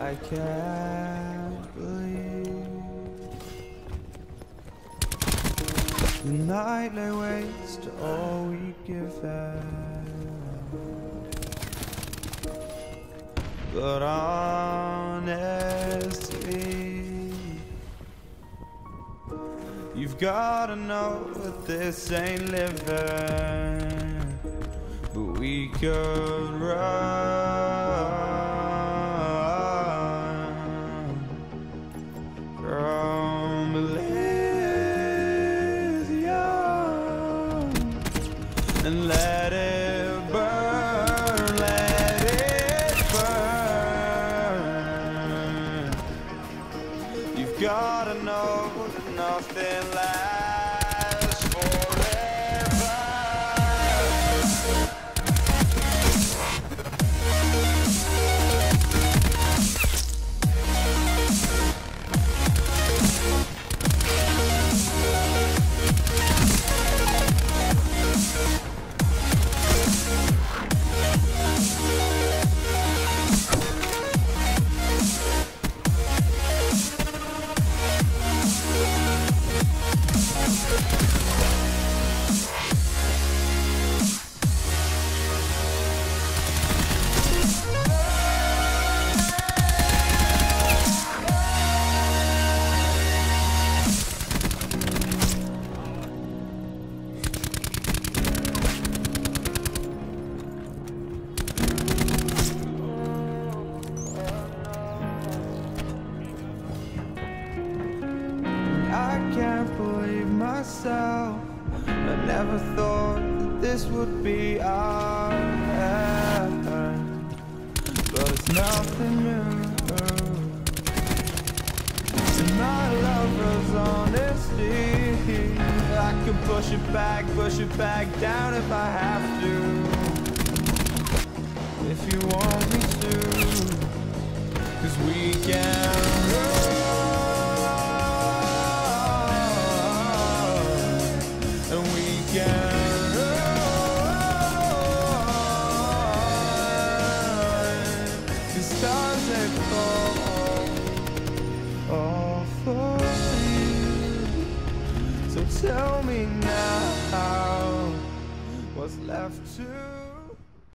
I can't believe the night lay waste to all we given. But honestly, you've gotta know that this ain't living. But we could run from Elysium and let it burn, let it burn. You've gotta know that nothing lasts forever. I can't believe myself. I never thought that this would be our end, but it's nothing new. And my lover's honesty, I could push it back down if I have to. If you want me to, 'cause we can run. The stars they fall all for you. So tell me now, what's left to